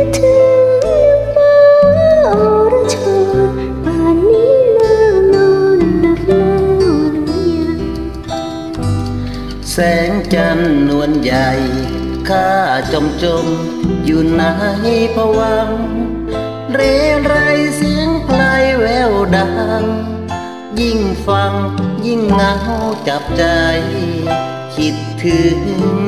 ถึงฟ้าอรชรป่านนี้นางนอนหลับแล้วหรือยังแสงจันทร์นวลใหญ่ข้าจมอยู่ในภวังค์เรไรเสียงไพลแววดังยิ่งฟังยิ่งเหงาจับใจคิดถึง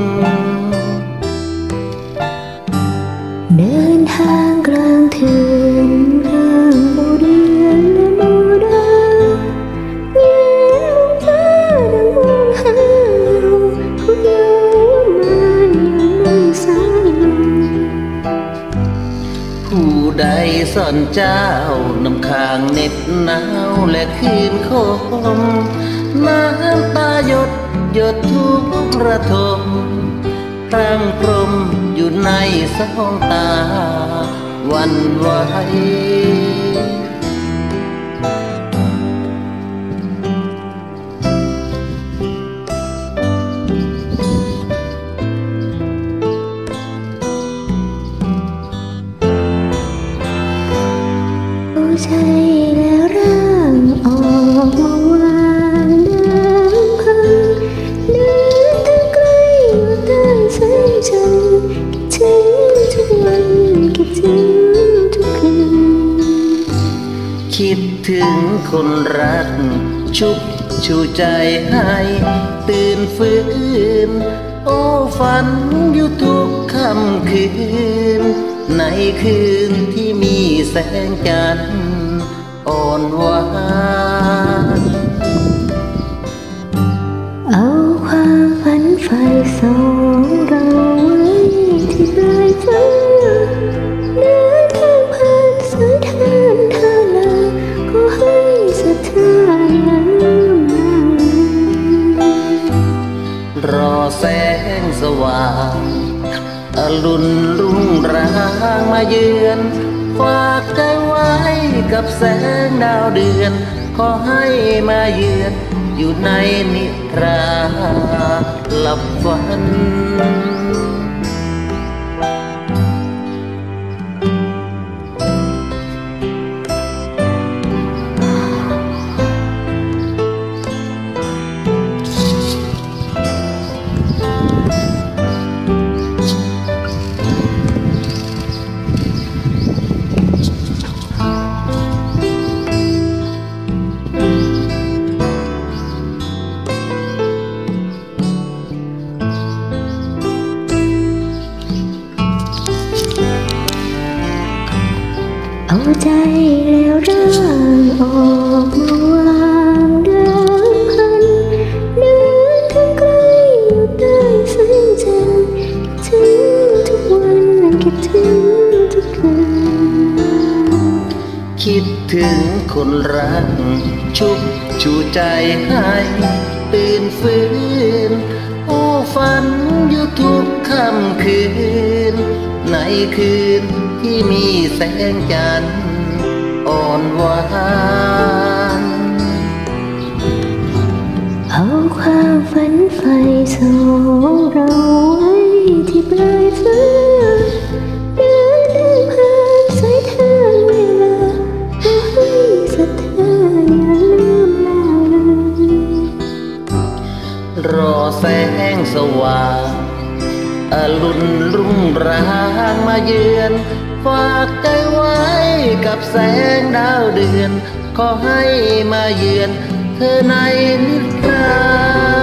เดินทางกลางคืนร่างโมเดือนและโมดาเย็นลงฟ้าดังมองหาผู้เยาว์มายังไม่สายลมผู้ใดสอนเจ้านำข้างเหน็บหนาวและคืนคมน้ำตาหยดหยดทุกระทมพรางพรมอยู่ในสองตาวันไหวใจแล้วร่างออกมาวางเดินพังเดินทางไกลอยู่ใต้แสงจันทร์คิดถึงทุกวันคิดถึงทุกคืนคิดถึงคนรักชุบชูใจให้ตื่นฟื้นโอ้ฝันอยู่ทุกค่ำคืนในคืนที่มีแสงจันทร์อ่อนหวานเอาความฝันใฝ่สองเราไว้ที่ปลายฟ้าเดินทางผ่านสายทานทาลาก็ให้ศรัทธาอย่าลืมลารอแสงสว่างอรุณรุ่งรางมาเยือนฝากใจไว้กับแสงดาวเดือนขอให้มาเยือนอยู่ในนิทราหลับฝันเอาใจแล้วร่างออกมาวางเดิมพันเดินทางไกลอยู่ใต้แสงจันทร์คิดถึงทุกวันคิดถึงทุกคืนคิดถึงคนรักชุบชูใจให้ตื่นฟื้นโอ้ฝันอยู่ทุกค่ำคืนในคืนที่มีแสงจันทร์อ่อนหวานเอาความฝันใฝ่สองเราไว้ที่ปลายฟ้าเดินทางผ่านสายทานเวลาขอให้ศรัทธาอย่าลืมลาเลยรอแสงสว่างอรุณรุ่งรางมาเยือนฝากใจไว้กับแสงดาวเดือนขอให้มาเยือนเธอในนิทรา